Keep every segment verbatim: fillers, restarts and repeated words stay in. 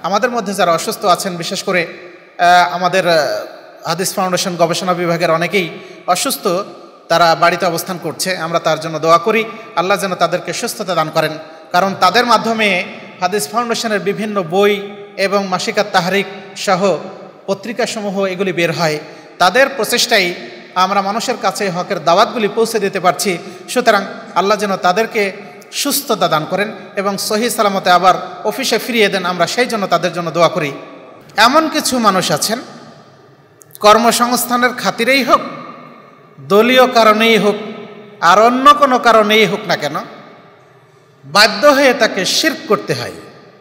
আমাদের মধ্যে যারা অসুস্থ আছেন, বিশেষ করে আমাদের হাদিস ফাউন্ডেশন গবেষণা বিভাগের অনেকেই অসুস্থ, তারা বাড়িতে অবস্থান করছে, আমরা তার জন্য দোয়া করি আল্লাহ যেন তাদেরকে সুস্থতা দান করেন। কারণ তাদের মাধ্যমে হাদিস ফাউন্ডেশনের বিভিন্ন বই এবং মাসিকাত তাহরিক সহ পত্রিকাসমূহ এগুলি বের হয়। তাদের প্রচেষ্টাই আমরা মানুষের কাছে হকের দাওয়াতগুলি পৌঁছে দিতে পারছি। সুতরাং আল্লাহ যেন তাদেরকে সুস্থতা দান করেন এবং সহি সালামতে আবার অফিসে ফিরিয়ে দেন, আমরা সেই জন্য তাদের জন্য দোয়া করি। এমন কিছু মানুষ আছেন, কর্মসংস্থানের খাতিরেই হোক, দলীয় কারণেই হোক, আর অন্য কোনো কারণেই হোক না কেন, বাধ্য হয়ে তাকে শিরক করতে হয়।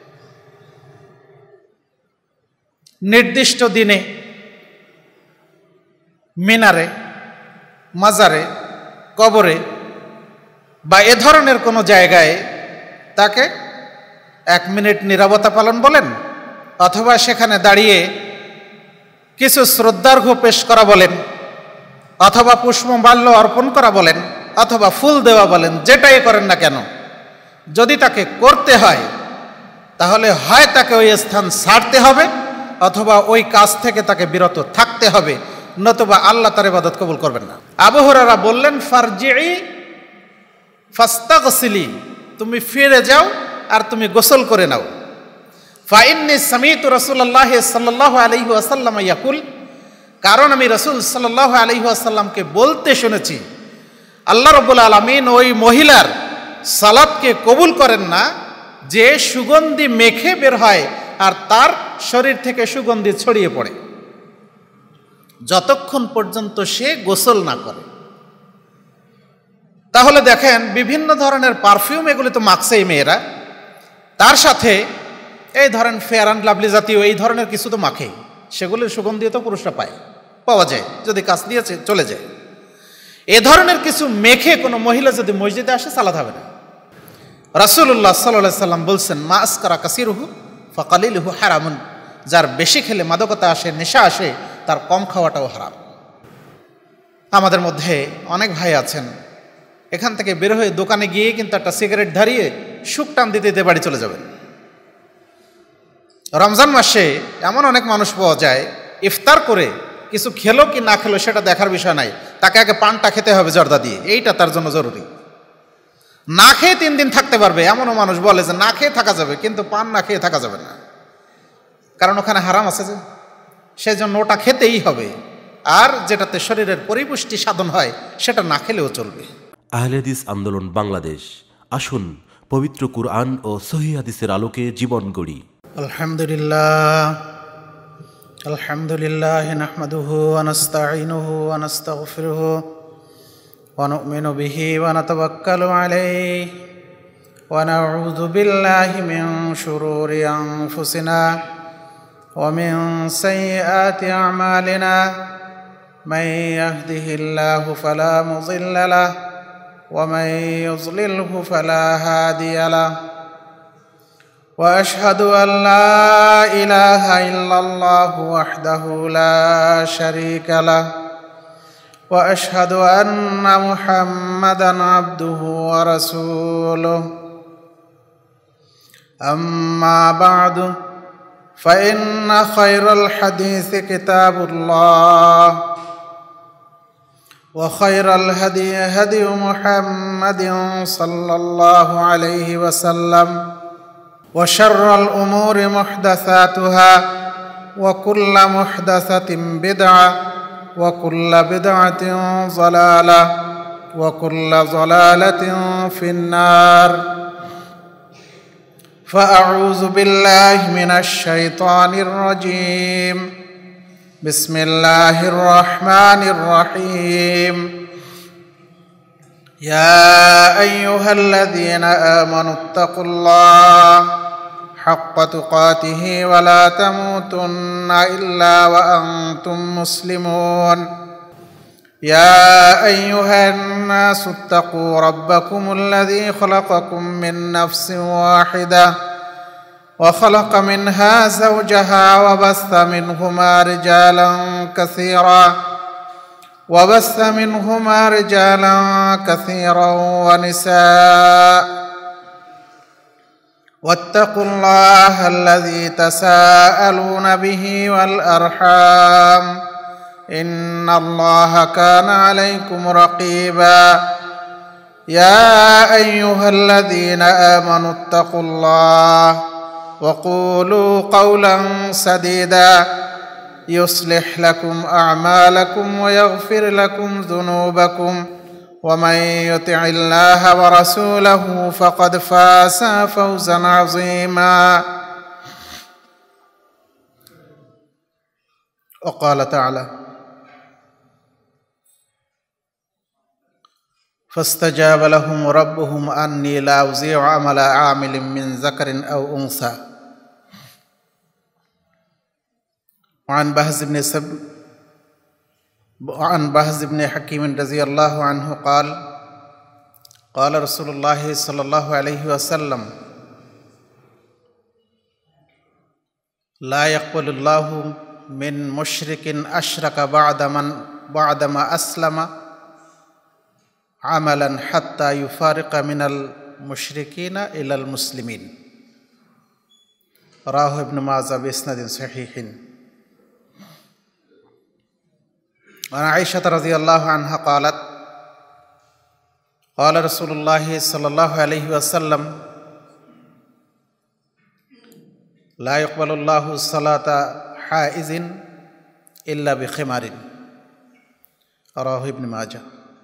নির্দিষ্ট দিনে মিনারে, মাজারে, কবরে বা এ ধরনের কোনো জায়গায় তাকে এক মিনিট নীরবতা পালন বলেন, অথবা সেখানে দাঁড়িয়ে কিছু শ্রদ্ধার্ঘ্য পেশ করা বলেন, অথবা পুষ্পমাল্য অর্পণ করা বলেন, অথবা ফুল দেওয়া বলেন, যেটাই করেন না কেন, যদি তাকে করতে হয় তাহলে হয় তাকে ওই স্থান ছাড়তে হবে অথবা ওই কাজ থেকে তাকে বিরত থাকতে হবে, নতুবা আল্লাহ তার ইবাদত কবুল করবেন না। আবু হুরায়রা বললেন, ফারজিই ফাস্তাগসিলি, তুমি ফিরে যাও আর তুমি গোসল করে নাও। ফাইন্নী সামিতু রাসূলুল্লাহ সাল্লাল্লাহু আলাইহি ওয়াসাল্লাম ইয়াকুল, কারণ আমি রাসূল সাল্লাল্লাহু আলাইহি ওয়াসাল্লামকে বলতে শুনেছি, আল্লাহ রাব্বুল আলামিন ওই মহিলার সালাতকে কবুল করেন না যে সুগন্ধি মেখে বের হয় আর তার শরীর থেকে সুগন্ধি ছড়িয়ে পড়ে, যতক্ষণ পর্যন্ত সে গোসল না করে। তাহলে দেখেন, বিভিন্ন ধরনের পারফিউম এগুলি তো মাখছেই মেয়েরা, তার সাথে এই ধরেন ফেয়ার অ্যান্ড লাভলি জাতীয় এই ধরনের কিছু তো মাখে, সেগুলির সুগন্ধিও তো পুরুষরা পায়, পাওয়া যায় যদি কাজ দিয়ে চলে যায়। এ ধরনের কিছু মেখে কোনো মহিলা যদি মসজিদে আসে সালাত হবে না। রাসূলুল্লাহ সাল্লাল্লাহু আলাইহি সাল্লাম বলছেন, মা আসকারা কাসিরুহু ফাকালিলুহু হারামুন, যার বেশি খেলে মাদকতা আসে, নেশা আসে, তার কম খাওয়াটাও হারাম। আমাদের মধ্যে অনেক ভাই আছেন, এখান থেকে বের হয়ে দোকানে গিয়ে কিন্তু একটা সিগারেট ধরিয়ে সুখ টান দিতে দিতে বাড়ি চলে যাবেন। রমজান মাসে এমন অনেক মানুষ পাওয়া যায়, ইফতার করে কিছু খেলো কি না খেলো সেটা দেখার বিষয় নাই, তাকে আগে পানটা খেতে হবে জর্দা দিয়ে, এইটা তার জন্য জরুরি। না খেয়ে তিন দিন থাকতে পারবে এমনও মানুষ বলে যে না খেয়ে থাকা যাবে, কিন্তু পান না খেয়ে থাকা যাবে না, কারণ ওখানে হারাম আছে যে, সেই জন্য ওটা খেতেই হবে। আর যেটাতে শরীরের পরিপুষ্টি সাধন হয় সেটা না খেলেও চলবে। আহলে হাদিস আন্দোলন বাংলাদেশ, আসুন পবিত্র কুরআন ও সহিহ হাদিসের আলোকে জীবন গড়ি। আলহামদুলিল্লাহ আলহামদুলিল্লাহ নাহমাদুহু ওয়া নাস্তাঈনুহু ওয়া নাস্তাগফিরুহু ওয়া নু'মিনু বিহি ওয়া নাতাওয়াক্কালু আলাইহি ওয়া নাউযু বিল্লাহি মিন শুরুরি আনফুসিনা ওয়া মিন সাইয়্যাতি আ'মালিনা মান ইয়াহদিহিল্লাহু ফালা মুযিল্লা লাহু ওয়া মান ইউযলিলহু ফালা হাদিয়া লাহু। وأشهد أن لا إله إلا الله وحده لا شريك له وأشهد أن محمدا عبده ورسوله. أما بعد فإن خير الحديث كتاب الله وخير الهدي هدي محمد صلى الله عليه وسلم وشر الأمور محدثاتها وكل محدثة بدعة وكل بدعة ضلالة وكل ضلالة في النار. فأعوذ بالله من الشيطان الرجيم. بسم الله الرحمن الرحيم. يا أيها الذين آمنوا اتقوا الله حق تقاته ولا تموتن إلا وأنتم مسلمون. يا أيها الناس اتقوا ربكم الذي خلقكم من نفس واحدة وخلق منها زوجها وبث منهما رجالا كثيرا وبث منهما رجالا كثيرا ونساء واتقوا الله الذي تساءلون به والأرحام إن الله كان عليكم رقيبا يا أيها الذين آمنوا اتقوا الله وقولوا قولا سديدا يصلح لكم أعمالكم ويغفر لكم ذنوبكم ومن يطع الله ورسوله فقد فاز فوزا عظيما وقال تعالى فاستجاب لهم ربهم أني لا أضيع عمل عامل من ذكر أو أنثى وعن بهز بن سب وعن بهز بن حكيم رضي الله عنه قال قال رسول الله صلى الله عليه وسلم لا يقبل الله من مشرك أشرك بعد من بعدما أسلم عملا حتى يفارق من المشركين إلى المسلمين رواه ابن ماجه بإسناد صحيح وعن عائشة رضي الله عنها قالت قال رسول الله صلى الله عليه وسلم لا يقبل الله صلاة حائز إلا بخمار رواه ابن ماجه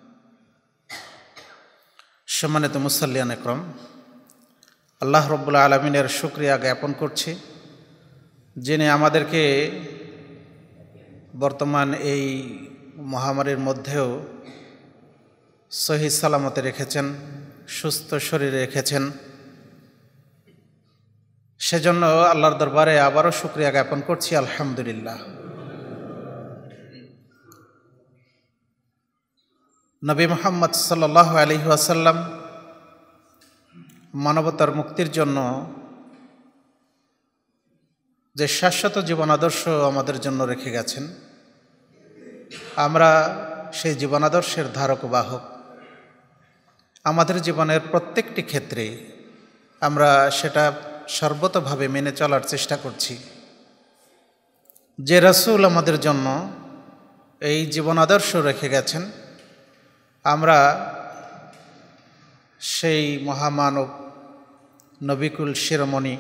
সম্মানিত মুসাল্লিয়ান একরাম, আল্লাহ রব্বুল আলামিনের শুকরিয়া জ্ঞাপন করছি যিনি আমাদেরকে বর্তমান এই মহামারীর মধ্যেও সহি সালামতে রেখেছেন, সুস্থ শরীরে রেখেছেন। সেজন্য আল্লাহর দরবারে আবারও শুকরিয়া জ্ঞাপন করছি, আলহামদুলিল্লাহ। নবী মুহাম্মদ সাল্লাল্লাহু আলাইহি ওয়াসাল্লাম মানবতার মুক্তির জন্য যে শাশ্বত জীবন আদর্শ আমাদের জন্য রেখে গেছেন, আমরা সেই জীবন আদর্শের ধারক বাহক। আমাদের জীবনের প্রত্যেকটি ক্ষেত্রে আমরা সেটা সর্বতোভাবে মেনে চলার চেষ্টা করছি। যে রাসূল আমাদের জন্য এই জীবন আদর্শ রেখে গেছেন, আমরা সেই মহামানব নবিকুল শিরোমণি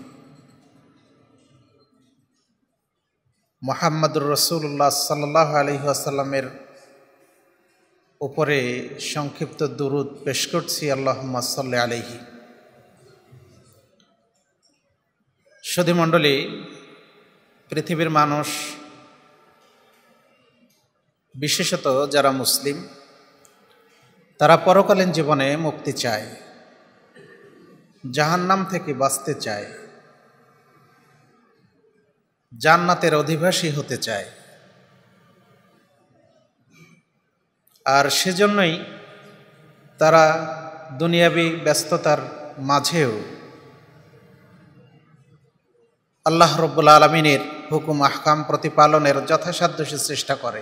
মুহাম্মদুর রাসূলুল্লাহ সাল্লাল্লাহু আলাইহি ওয়াসাল্লামের উপরে সংক্ষিপ্ত দুরূদ পেশ করছি, আল্লাহুম্মা সাল্লি আলাইহি। সুধীমণ্ডলী, পৃথিবীর মানুষ, বিশেষত যারা মুসলিম, তারা পরকালীন জীবনে মুক্তি চায়, জাহান্নাম থেকে বাঁচতে চায়, জান্নাতের অধিবাসী হতে চায়। আর সেজন্যই তারা দুনিয়াবী ব্যস্ততার মাঝেও আল্লাহ রব্বুল আলামিনের হুকুম আহকাম প্রতিপালনের যথাসাধ্য চেষ্টা করে।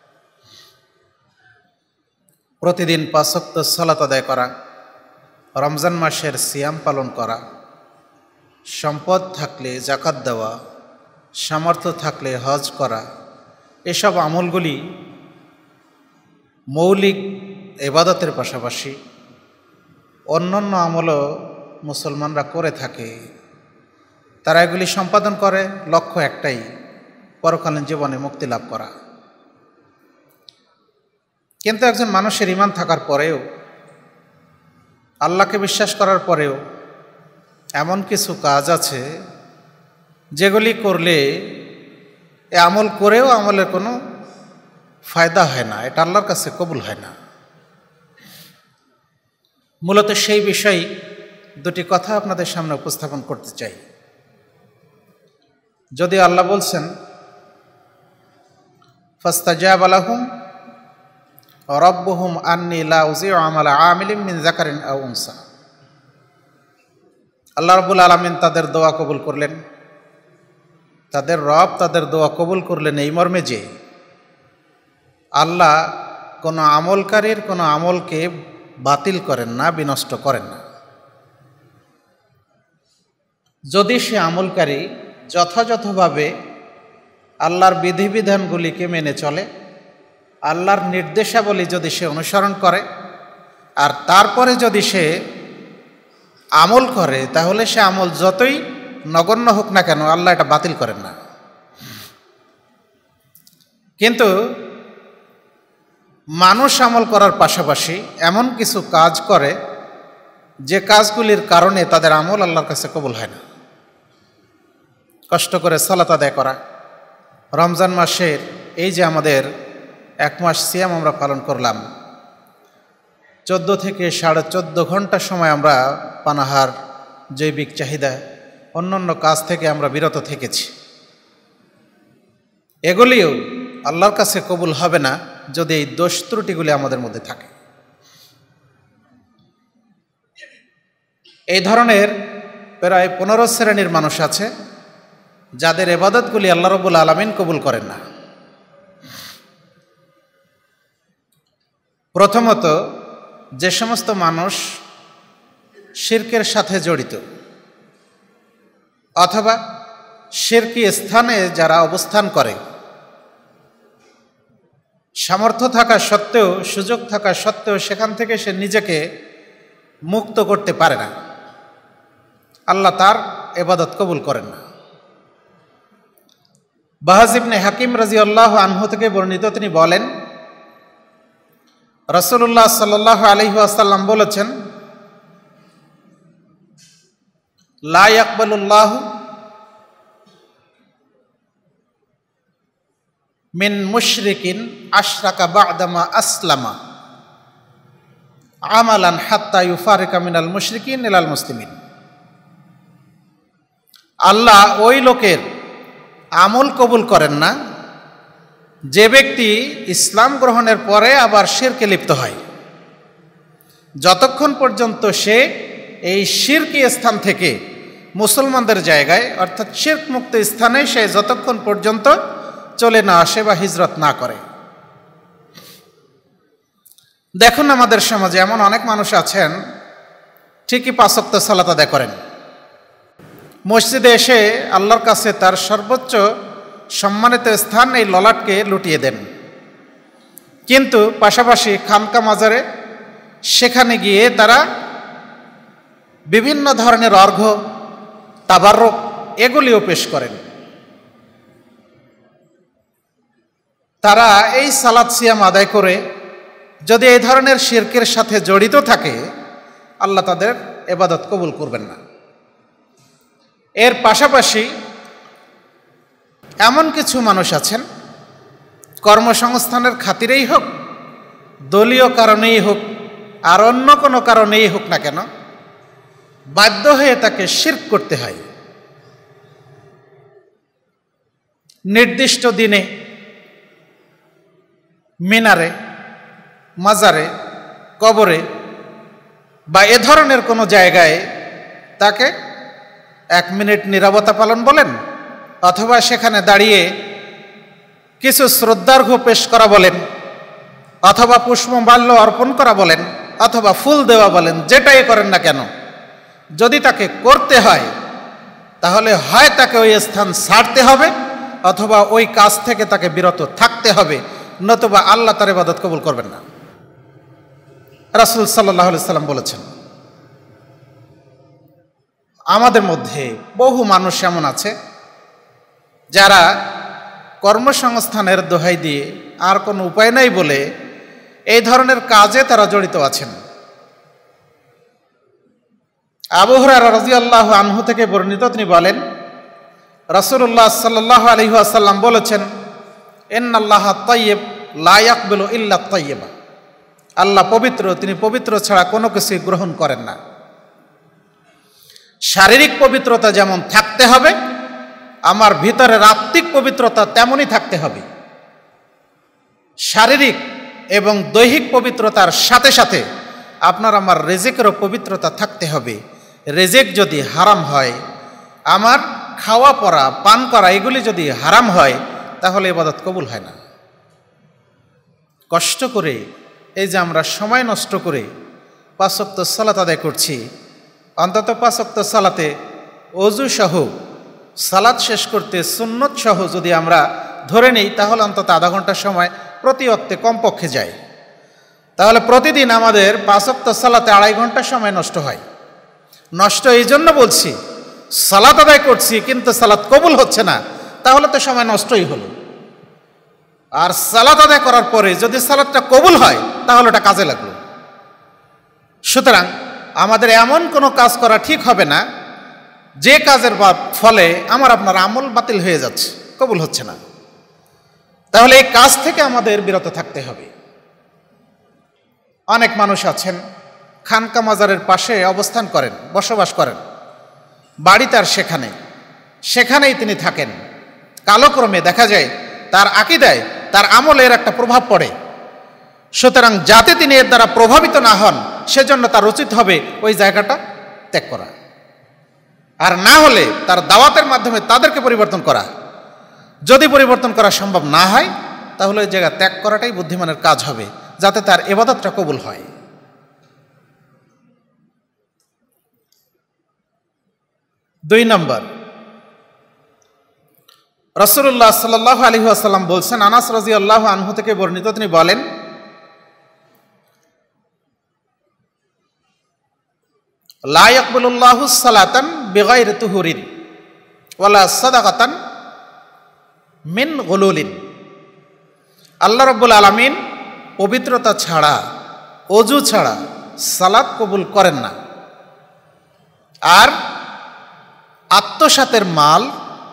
প্রতিদিন পাঁচ ওয়াক্ত সালাত আদায় করা, রমজান মাসের সিয়াম পালন করা, সম্পদ থাকলে যাকাত দেওয়া, সামর্থ্য থাকলে হজ করা, এসব আমলগুলি মৌলিক ইবাদতের পাশাপাশি অন্যান্য আমলও মুসলমানরা করে থাকে। তারা এগুলি সম্পাদন করে, লক্ষ্য একটাই, পরকালীন জীবনে মুক্তি লাভ করা। কিন্তু একজন মানুষের ঈমান থাকার পরেও, আল্লাহকে বিশ্বাস করার পরেও এমন কিছু কাজ আছে যেগুলি করলে এ আমল করেও আমলের কোনো ফায়দা হয় না, এটা আল্লাহর কাছে কবুল হয় না। মূলত সেই বিষয় দুটি কথা আপনাদের সামনে উপস্থাপন করতে চাই। যদি আল্লাহ বলছেন ফাস্তাজাবা লাহুম রাব্বুহুম আন্নী লা উযীউ আমালা আমিলিন মিন যাকারিন আও উনসা, আল্লাহ রাব্বুল আলামিন তাদের দোয়া কবুল করলেন, তাদের রব তাদের দোয়া কবুল করলেন এই মর্মে যে আল্লাহ কোনো আমলকারীর কোনো আমলকে বাতিল করেন না, বিনষ্ট করেন না। যদি সে আমলকারী যথাযথভাবে আল্লাহর বিধিবিধানগুলিকে মেনে চলে, আল্লাহর নির্দেশাবলী যদি সে অনুসরণ করে, আর তারপরে যদি সে আমল করে, তাহলে সে আমল যতই নগণ্য হোক না কেন আল্লাহ এটা বাতিল করেন না। কিন্তু মানুষ আমল করার পাশাপাশি এমন কিছু কাজ করে যে কাজগুলির কারণে তাদের আমল আল্লাহর কাছে কবুল হয় না। কষ্ট করে সালাত আদায় করা, রমজান মাসের এই যে আমাদের এক মাস সিয়াম আমরা পালন করলাম, চোদ্দ থেকে সাড়ে চোদ্দ ঘন্টা সময় আমরা পানাহার, জৈবিক চাহিদা, অন্যান্য কাজ থেকে আমরা বিরত থেকেছি। এগুলিও আল্লাহর কাছে কবুল হবে না যদি এই দোষ ত্রুটিগুলি আমাদের মধ্যে থাকে। এই ধরনের প্রায় পনেরো শ্রেণীর মানুষ আছে যাদের ইবাদতগুলি আল্লাহ রাব্বুল আলামিন কবুল করেন না। প্রথমত, যে সমস্ত মানুষ শিরকের সাথে জড়িত অথবা শিরকি স্থানে যারা অবস্থান করে, সামর্থ্য থাকা সত্ত্বেও, সুযোগ থাকা সত্ত্বেও সেখান থেকে সে নিজেকে মুক্ত করতে পারে না, আল্লাহ তার ইবাদত কবুল করেন না। বাহাজ ইবনে হাকিম রাদিয়াল্লাহু আনহু থেকে বর্ণিত, তিনি বলেন রাসূলুল্লাহ সাল্লাল্লাহু আলাইহি ওয়াসাল্লাম বলেছেন, লা ইয়াকবালুল্লাহু মিন মুশরিকিন আশরাকা বা'দামা আসলামা আমালান হাত্তা ইউফারিকা মিনাল মুশরিকিন ইলাল মুসলিমিন। আল্লাহ ওই লোকের আমল কবুল করেন না যে ব্যক্তি ইসলাম গ্রহণের পরে আবার শিরকে লিপ্ত হয়, যতক্ষণ পর্যন্ত সে এই শিরকি স্থান থেকে মুসলমানদের জায়গায় অর্থাৎ শিরক মুক্ত স্থানে সে যতক্ষণ পর্যন্ত চলে না আসে বা হিজরত না করে। দেখুন, আমাদের সমাজে এমন অনেক মানুষ আছেন ঠিকই পাঁচ ওয়াক্ত সালাত আদায় করেন, মসজিদে এসে আল্লাহর কাছে তার সর্বোচ্চ সম্মানিত স্থান এই ললাটকে লুটিয়ে দেন, কিন্তু পাশাপাশি খানকা মাজারে সেখানে গিয়ে তারা বিভিন্ন ধরনের অর্ঘ্য, তাবাররুক এগুলিও পেশ করেন। তারা এই সালাত সিয়াম আদায় করে যদি এই ধরনের শিরকের সাথে জড়িত থাকে, আল্লাহ তাদের ইবাদত কবুল করবেন না। এর পাশাপাশি এমন কিছু মানুষ আছেন কর্মসংস্থানের খাতিরেই হোক, দলীয় কারণেই হোক, আর অন্য কোনো কারণেই হোক না কেন, বাধ্য হয়ে তাকে শিরক করতে হয়। নির্দিষ্ট দিনে মিনারে, মাজারে, কবরে বা এ ধরনের কোনো জায়গায় তাকে এক মিনিট নীরবতা পালন বলেন, অথবা সেখানে দাঁড়িয়ে কিছু শ্রদ্ধার্ঘ্য পেশ করা বলেন, অথবা পুষ্পমাল্য অর্পণ করা বলেন, অথবা ফুল দেওয়া বলেন, যেটাই করেন না কেন, যদি তাকে করতে হয় তাহলে হয় তাকে ওই স্থান ছাড়তে হবে অথবা ওই কাজ থেকে তাকে বিরত থাকতে হবে, নতুবা আল্লাহ তার ইবাদত কবুল করবেন না। রাসূল সাল্লাল্লাহু আলাইহি সাল্লাম বলেছেন, আমাদের মধ্যে বহু মানুষ এমন আছে যারা কর্মসংস্থানের দোহাই দিয়ে আর কোনো উপায় নাই বলে এই ধরনের কাজে তারা জড়িত আছেন। আবু হুরায়রা রাদিয়াল্লাহু আনহু থেকে বর্ণিত, তিনি বলেন রাসূলুল্লাহ সাল্লাল্লাহু আলাইহি ওয়াসাল্লাম বলেছেন, ইন্নাল্লাহা তাইয়্যিব লা ইয়াকবালু ইল্লা তাইয়্যিবা। আল্লাহ পবিত্র, তিনি পবিত্র ছাড়া কোনো কিছু গ্রহণ করেন না। শারীরিক পবিত্রতা যেমন থাকতে হবে, আমার ভিতরের আত্মিক পবিত্রতা তেমনই থাকতে হবে। শারীরিক এবং দৈহিক পবিত্রতার সাথে সাথে আপনার আমার রিজিকেরও পবিত্রতা থাকতে হবে। রিজিক যদি হারাম হয়, আমার খাওয়া পরা, পান করা এগুলি যদি হারাম হয়, তাহলে ইবাদত কবুল হয় না। কষ্ট করে এই যে আমরা সময় নষ্ট করে পাঁচ ওয়াক্ত সালাত আদায় করছি, অন্তত পাঁচ ওয়াক্ত সালাতে অজু সহ সালাত শেষ করতে সুন্নত সহ যদি আমরা ধরে নিই, তাহলে অন্তত আধা ঘন্টার সময় প্রতি ওয়াক্তে কমপক্ষে যায়। তাহলে প্রতিদিন আমাদের পাঁচ ওয়াক্ত সালাতে আড়াই ঘন্টার সময় নষ্ট হয়। নষ্ট এই জন্য বলছি, সালাত আদায় করছি কিন্তু সালাত কবুল হচ্ছে না, তাহলে তো সময় নষ্টই হলো। আর সালাত আদায় করার পরে যদি সালাতটা কবুল হয় তাহলে ওটা কাজে লাগলো। সুতরাং আমাদের এমন কোনো কাজ করা ঠিক হবে না যে কাজের ফলে আমার আপনার আমল বাতিল হয়ে যাচ্ছে, কবুল হচ্ছে না। তাহলে এই কাজ থেকে আমাদের বিরত থাকতে হবে। অনেক মানুষ আছেন খানকা মাজারের পাশে অবস্থান করেন, বসবাস করেন, বাড়ি তার সেখানে, সেখানেই তিনি থাকেন। কালক্রমে দেখা যায় তার আকীদায়, তার আমলের একটা প্রভাব পড়ে। সুতরাং যাতে তিনি এর দ্বারা প্রভাবিত না হন, সেজন্য তার উচিত হবে ওই জায়গাটা ত্যাগ করা, আর না হলে তার দাওয়াতের মাধ্যমে তাদেরকে পরিবর্তন করা। যদি পরিবর্তন করা সম্ভব না হয় তাহলে ওই জায়গা ত্যাগ করাটাই বুদ্ধিমানের কাজ হবে, যাতে তার ইবাদতটা কবুল হয়। দুই নম্বর, রাসূলুল্লাহ সাল্লাল্লাহু আলাইহি ওয়াসাল্লাম বলছেন, আনাস রাদিয়াল্লাহু আনহু থেকে বর্ণিত, তিনি বলেন, লা ইয়াকবালুল্লাহু সালাতান বিগাইরি তুহুরিন ওয়ালা সাদাকাতান মিন গুলুলিন। আল্লাহ রাব্বুল আলামিন পবিত্রতা ছাড়া, অজু ছাড়া সালাত কবুল করেন না। আর আত্মসাতের মাল,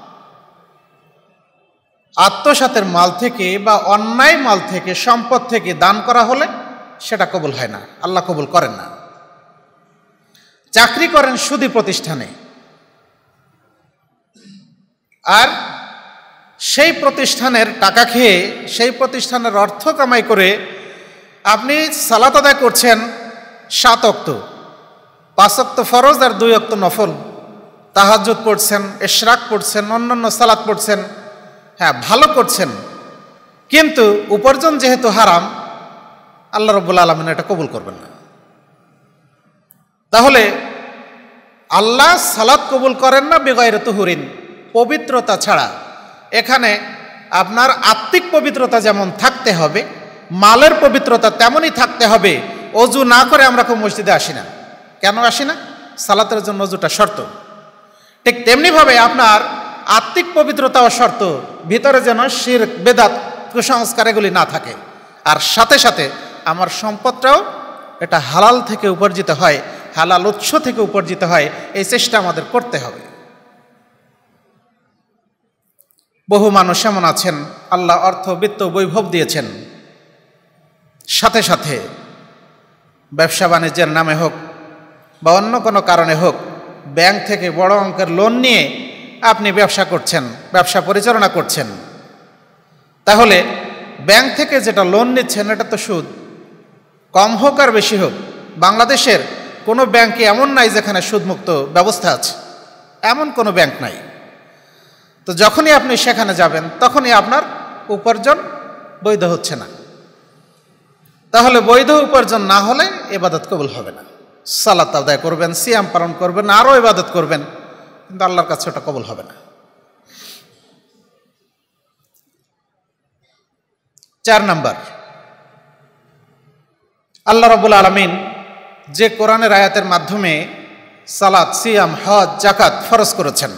আত্মসাতের মাল থেকে বা অন্যায় মাল থেকে, সম্পদ থেকে দান করা হলে সেটা কবুল হয় না, আল্লাহ কবুল করেন না। চাকরি করেন সুদী প্রতিষ্ঠানে, আর সেই প্রতিষ্ঠানের টাকা খেয়ে, সেই প্রতিষ্ঠানের অর্থ কামাই করে আপনি সালাত আদায় করছেন সাত ওয়াক্ত, পাঁচ ওয়াক্ত ফরজ আর দুই ওয়াক্ত নফল, তাহাজ্জুদ পড়ছেন, ইশরাক পড়ছেন, অন্যান্য সালাত পড়ছেন, হ্যাঁ ভালো করছেন, কিন্তু উপার্জন যেহেতু হারাম, আল্লাহ রাব্বুল আলামিন এটা কবুল করবেন না। তাহলে আল্লাহ সালাত কবুল করেন না বিগাইরি তুহুরিন, পবিত্রতা ছাড়া। এখানে আপনার আত্মিক পবিত্রতা যেমন থাকতে হবে, মালের পবিত্রতা তেমনই থাকতে হবে। অজু না করে আমরা কেউ মসজিদে আসি না। কেন আসি না? সালাতের জন্য অজুটা শর্ত। ঠিক তেমনিভাবে আপনার আত্মিক পবিত্রতাও শর্ত, ভিতরে যেন শিরক, বেদাত, কুসংস্কার এগুলি না থাকে। আর সাথে সাথে আমার সম্পদটাও এটা হালাল থেকে উপার্জিত হয়, হালাল উৎস থেকে উপার্জিত হয়, এই চেষ্টা আমাদের করতে হবে। বহু মানুষ এমন আছেন, আল্লাহ অর্থ, বিত্ত, বৈভব দিয়েছেন, সাথে সাথে ব্যবসা বাণিজ্যের নামে হোক বা অন্য কোনো কারণে হোক, ব্যাংক থেকে বড় অঙ্কের লোন নিয়ে আপনি ব্যবসা করছেন, ব্যবসা পরিচালনা করছেন। তাহলে ব্যাংক থেকে যেটা লোন নিচ্ছেন এটা তো সুদ, কম হোক আর বেশি হোক। বাংলাদেশের কোনো ব্যাংকে এমন নাই যেখানে সুদমুক্ত ব্যবস্থা আছে, এমন কোনো ব্যাংক নাই। তো যখনই আপনি সেখানে যাবেন তখনই আপনার উপার্জন বৈধ হচ্ছে না। তাহলে বৈধ উপার্জন না হলে ইবাদত কবুল হবে না। সালাত আদায় করবেন, সিয়াম পালন করবেন, আরও ইবাদত করবেন, কিন্তু আল্লাহর কাছে ওটা কবুল হবে না। চার নাম্বার, আল্লাহ রাব্বুল আলামিন যে কোরআনের আয়াতের মাধ্যমে সালাত, সিয়াম, হজ, যাকাত ফরজ করেছেন,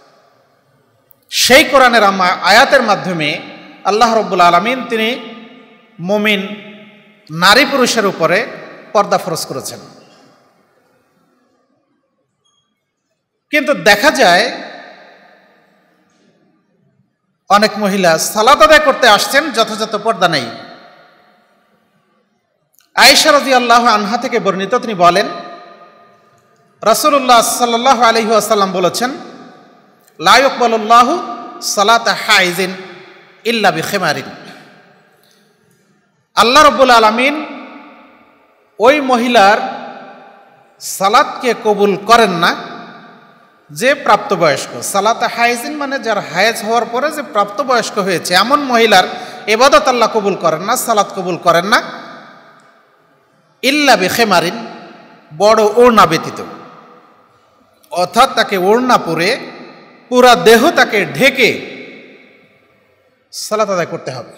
সেই কোরআনের আয়াতের মাধ্যমে আল্লাহ রাব্বুল আলামিন তিনি মুমিন নারী পুরুষের উপরে পর্দা ফরজ করেছেন। কিন্তু দেখা যায় অনেক মহিলা সালাত আদায় করতে আসছেন, যথাযথ পর্দা নেই। আয়েশা রাদিয়াল্লাহু আনহা থেকে বর্ণিত, তিনি বলেন, রাসূলুল্লাহ সাল্লাল্লাহু আলাইহি ওয়াসাল্লাম বলেছেন, লা ইয়াকবালুল্লাহু সালাতা হাইজিন ইল্লা বিখিমারিন। আল্লাহ রাব্বুল আলামিন ওই মহিলার সালাতকে কবুল করেন না যে প্রাপ্তবয়স্ক। সালাতা হাইজিন মানে যার হায়েজ হওয়ার পরে যে প্রাপ্তবয়স্ক হয়েছে, এমন মহিলার ইবাদত আল্লাহ কবুল করেন না, সালাত কবুল করেন না, ইল্লা বিখিমারিন, বড় ওড়না ব্যতীত। অর্থাৎ তাকে ওড়না পরে পুরা দেহ তাকে ঢেকে সালাত আদায় করতে হবে।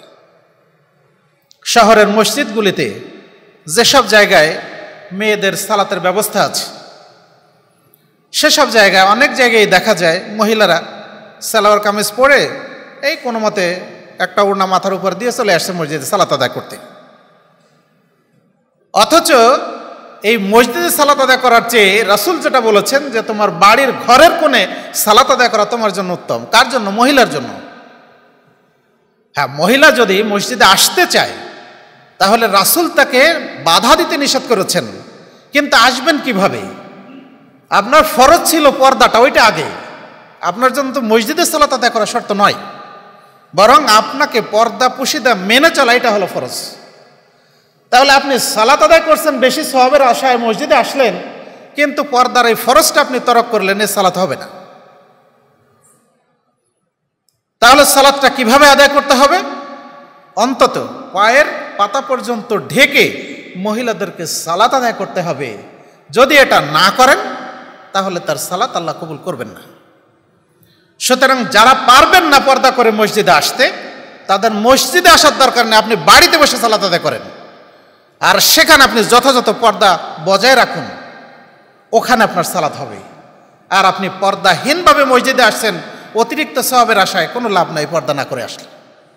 শহরের মসজিদগুলিতে যেসব জায়গায় মেয়েদের সালাতের ব্যবস্থা আছে সেসব জায়গায় অনেক জায়গায় দেখা যায় মহিলারা সালোয়ার কামিজ পরে এই কোনো মতে একটা ওড়না মাথার উপর দিয়ে চলে আসছে মসজিদে সালাত আদায় করতে। অথচ এই মসজিদে সালাত আদায় করার চেয়ে রাসূল যেটা বলেছেন যে তোমার বাড়ির ঘরের কোণে সালাত আদায় করা তোমার জন্য উত্তম। কার জন্য? মহিলার জন্য। হ্যাঁ, মহিলা যদি মসজিদে আসতে চায় তাহলে রাসূল তাকে বাধা দিতে নিষেধ করেছেন, কিন্তু আসবেন কিভাবে? আপনার ফরজ ছিল পর্দাটা, ওইটা আগে। আপনার জন্য তো মসজিদে সালাত আদায় করা শর্ত নয়, বরং আপনাকে পর্দা পুশিদা মেনে চলা এটা হলো ফরজ। তাহলে আপনি সালাত আদায় করছেন বেশি সওয়াবের আশায় মসজিদে আসলেন, কিন্তু পর্দার এই ফরজটা আপনি তরক করলেন, এ সালাত হবে না। তাহলে সালাতটা কিভাবে আদায় করতে হবে? অন্তত পায়ের পাতা পর্যন্ত ঢেকে মহিলাদেরকে সালাত আদায় করতে হবে। যদি এটা না করেন তাহলে তার সালাত আল্লাহ কবুল করবেন না। সুতরাং যারা পারবেন না পর্দা করে মসজিদে আসতে, তাদের মসজিদে আসার দরকার নেই, আপনি বাড়িতে বসে সালাত আদায় করেন, আর সেখানে আপনি যথাযথ পর্দা বজায় রাখুন, ওখানে আপনার সালাত হবে। আর আপনি পর্দাহীনভাবে মসজিদে আসছেন অতিরিক্ত সওয়াবের আশায়, কোনো লাভ নাই পর্দা না করে আসলে।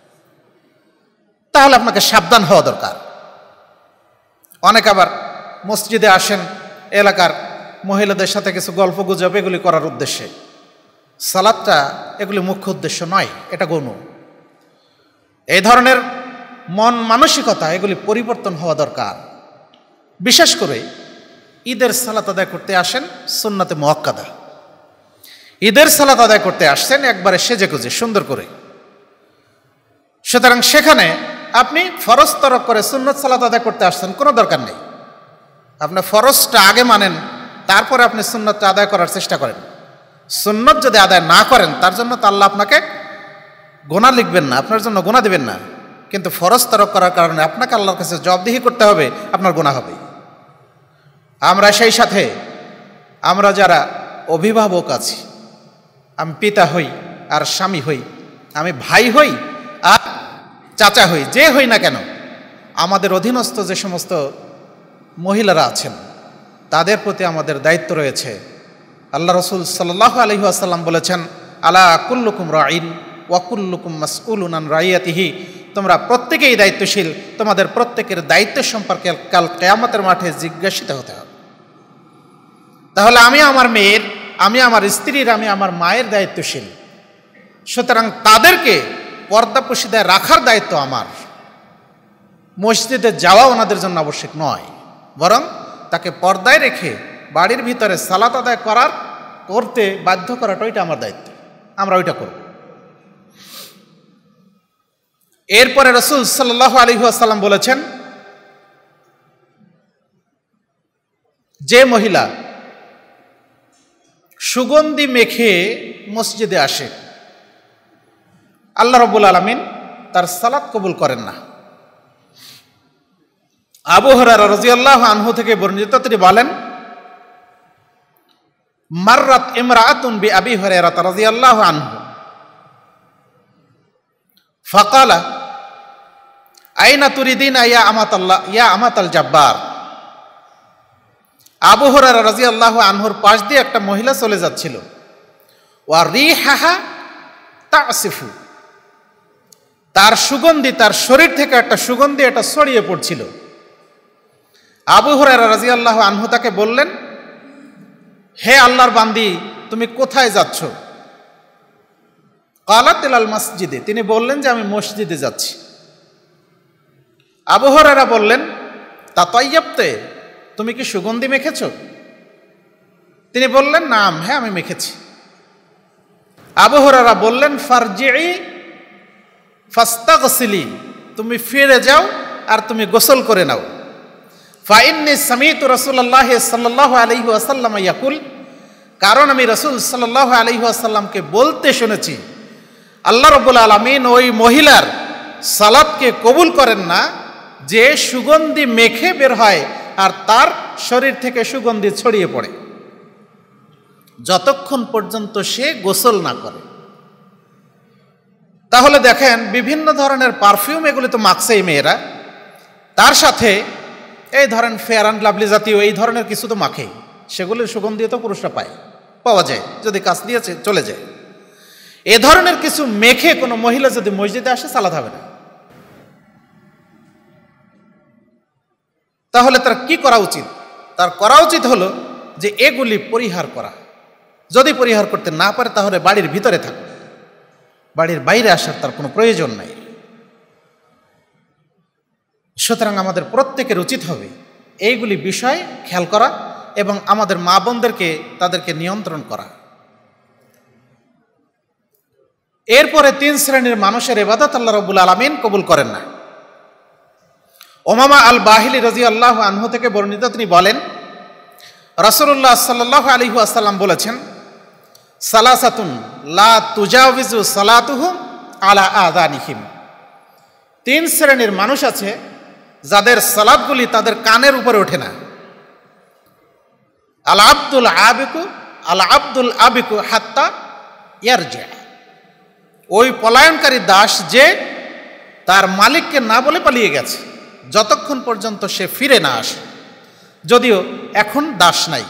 তাহলে আপনাকে সাবধান হওয়া দরকার। অনেক আবার মসজিদে আসেন এলাকার মহিলাদের সাথে কিছু গল্প গুজব এগুলি করার উদ্দেশ্যে। সালাতটা এগুলি মুখ্য উদ্দেশ্য নয়, এটা গৌণ। এই ধরনের মন মানসিকতা এগুলি পরিবর্তন হওয়া দরকার। বিশেষ করে ঈদের সালাত আদায় করতে আসেন সুন্নাতে মুআক্কাদা, ঈদের সালাত আদায় করতে আসছেন একবারে সেজে গুজে সুন্দর করে। সুতরাং সেখানে আপনি ফরজ তরক করে সুন্নত সালাত আদায় করতে আসছেন, কোনো দরকার নেই। আপনি ফরজটা আগে মানেন, তারপরে আপনি সুন্নতটা আদায় করার চেষ্টা করেন। সুন্নত যদি আদায় না করেন তার জন্য তো আল্লাহ আপনাকে গুনাহ লিখবেন না, আপনার জন্য গুনাহ দিবেন না, কিন্তু ফরজ তরক করার কারণে আপনাকে আল্লাহর কাছে জবাবদিহি করতে হবে, আপনার গুনাহ হবে। আমরা সেই সাথে আমরা যারা অভিভাবক আছি, আমি পিতা হই আর স্বামী হই, আমি ভাই হই আর চাচা হই, যে হই না কেন, আমাদের অধীনস্থ যে সমস্ত মহিলারা আছেন তাদের প্রতি আমাদের দায়িত্ব রয়েছে। আল্লাহ রসুল সাল্লাল্লাহু আলাইহি ওয়াসাল্লাম বলেছেন, আলা কুল্লুকুম রাঈন ওয়া কুল্লুকুম মাসউলুন আন রাইয়াতিহি, তোমরা প্রত্যেকেই দায়িত্বশীল, তোমাদের প্রত্যেকের দায়িত্ব সম্পর্কে কাল কিয়ামতের মাঠে জিজ্ঞাসিত হতে হবে। তাহলে আমি আমার মেয়ের, আমি আমার স্ত্রীর, আমি আমার মায়ের দায়িত্বশীল। সুতরাং তাদেরকে পর্দা পুশিদায় রাখার দায়িত্ব আমার। মসজিদে যাওয়া ওনাদের জন্য আবশ্যক নয়, বরং তাকে পর্দায় রেখে বাড়ির ভিতরে সালাত আদায় করার করতে বাধ্য করাটা ওইটা আমার দায়িত্ব, আমরা ওইটা করব। এরপরে রাসূল সাল্লাল্লাহু আলাইহি ওয়াসাল্লাম বলেছেন, যে মহিলা সুগন্ধি মেখে মসজিদে আসে আল্লাহ রাব্বুল আলামিন তার সালাত কবুল করেন না। আবু হুরায়রা রাদিয়াল্লাহু আনহু থেকে বর্ণিত, তিনি বলেন, মাররাত ইমরাআতুন বি আবি হুরায়রা রাদিয়াল্লাহু আনহু ফাকালা আইনা তুরিদিনা ইয়া আমাতাল্লাহ ইয়া আমাতাল জাব্বার। আবু হুরায়রা রাদিয়াল্লাহু আনহুর পাশ দিয়ে একটা মহিলা চলে যাচ্ছিল, ওয়া রিহাহা তাসিফু, তার সুগন্ধি, তার শরীর থেকে একটা সুগন্ধি এটা ছড়িয়ে পড়ছিল। আবু হুরায়রা রাদিয়াল্লাহু আনহু তাকে বললেন, হে আল্লাহর বান্দি, তুমি কোথায় যাচ্ছ? কালাত ইলাল মসজিদে, তিনি বললেন যে আমি মসজিদে যাচ্ছি। আবু হুরায়রা বললেন, তাতায়্যাবতে, তুমি কি সুগন্ধি মেখেছ? তিনি বললেন, নাম, হ্যাঁ আমি মেখেছি। আবু হুরায়রা বললেন, ফারজিই ফাস্তাগসিলি, তুমি ফিরে যাও আর তুমি গোসল করে নাও। ফাইন্নী সামিতু রাসূলুল্লাহ সাল্লাল্লাহু আলাইহি ওয়াসাল্লাম ইয়াকুল, কারণ আমি রাসূল সাল্লাল্লাহু আলাইহি ওয়াসাল্লামকে বলতে শুনেছি, আল্লাহ রাব্বুল আলামিন ওই মহিলার সালাতকে কবুল করেন না যে সুগন্ধি মেখে বের হয় আর তার শরীর থেকে সুগন্ধি ছড়িয়ে পড়ে। যতক্ষণ পর্যন্ত সে গোসল না করে। তাহলে দেখেন বিভিন্ন ধরনের পারফিউম এগুলি তো মাখছে এই মেয়েরা, তার সাথে এই ধরেন ফেয়ার অ্যান্ড লাভলি জাতীয় এই ধরনের কিছু তো মাখে, সেগুলির সুগন্ধিও তো পুরুষরা পায়, পাওয়া যায় যদি কাজ দিয়ে চলে যায়। এ ধরনের কিছু মেখে কোনো মহিলা যদি মসজিদে আসে সালাত হবে না। তাহলে তার কি করা উচিত? তার করা উচিত হলো যে এগুলি পরিহার করা। যদি পরিহার করতে না পারে তাহলে বাড়ির ভিতরে থাকবে, বাড়ির বাইরে আসার তার কোনো প্রয়োজন নাই। সুতরাং আমাদের প্রত্যেকের উচিত হবে এইগুলি বিষয় খেয়াল করা এবং আমাদের মা বোনদেরকে তাদেরকে নিয়ন্ত্রণ করা। এরপরে তিন শ্রেণীর মানুষের ইবাদত আল্লাহ রাব্বুল আলামিন কবুল করেন না। উমামা আল বাহিলি রাদিয়াল্লাহু আনহু থেকে বর্ণিত, তিনি বলেন রাসূলুল্লাহ সাল্লাল্লাহু আলাইহি ওয়াসাল্লাম বলেছেন, সালাসাতুন লা তুজাউযু সালাতুহুম আলা আযানিহিম। তিন শ্রেণীর মানুষ আছে যাদের সালাতগুলি তাদের কানের উপরে ওঠে না। আল আব্দুল আবিকু আল আব্দুল আবিকু হাত্তা ইয়ারজা, ওই পলায়নকারী দাস যে তার মালিককে না বলে পালিয়ে গেছে, যতক্ষণ পর্যন্ত সে ফিরে না আসে, যদিও এখন দাস নাই।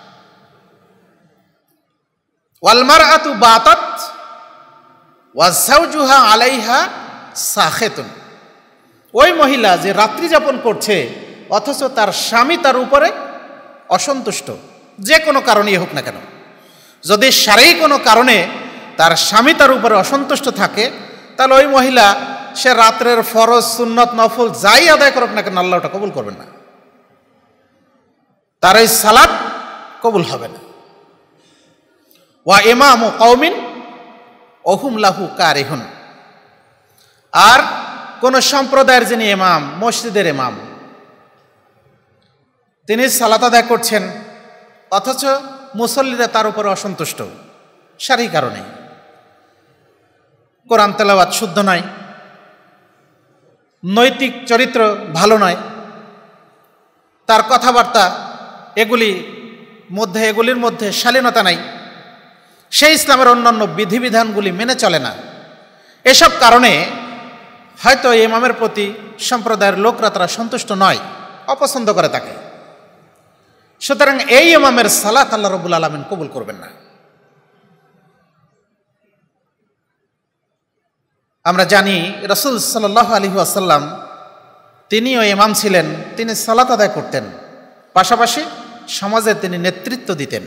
ওয়াল মারআতু বাতাত ওয়া যাওজুহা আলাইহা সাখিতুন, ওই মহিলা যে রাত্রি যাপন করছে অথচ তার স্বামী তার উপরে অসন্তুষ্ট, যে কোনো কারণেই হোক না কেন। যদি শারীরিক কোনো কারণে তার স্বামী তার উপরে অসন্তুষ্ট থাকে, তাহলে ওই মহিলা সে রাত্রের ফরজ সুন্নত নফল যাই আদায় করুক না কেন আল্লাহ ওটা কবুল করবেন না, তার এই সালাত কবুল হবে না। ওয়া ইমামু কওমিন ওহুম লাহু কারিহুন, আর কোন সম্প্রদায়ের যিনি ইমাম, মসজিদের ইমাম, তিনি সালাত আদায় করছেন অথচ মুসল্লিরা তার উপর অসন্তুষ্ট শারীরিক কারণে, কোরআন তেলাওয়াত শুদ্ধ নয়, নৈতিক চরিত্র ভালো নয়, তার কথাবার্তা এগুলি মধ্যে এগুলির মধ্যে শালীনতা নাই, সেই ইসলামের অন্যান্য বিধিবিধানগুলি মেনে চলে না, এসব কারণে হয়তো ইমামের প্রতি সম্প্রদায়ের লোকরা তারা সন্তুষ্ট নয়, অপছন্দ করে তাকে। সুতরাং এই ইমামের সালাত আল্লাহ রাব্বুল আলামিন কবুল করবেন না। আমরা জানি রাসূল সাল্লাল্লাহু আলাইহি ওয়াসাল্লাম তিনিও ইমাম ছিলেন, তিনি সালাত আদায় করতেন, পাশাপাশি সমাজে তিনি নেতৃত্ব দিতেন।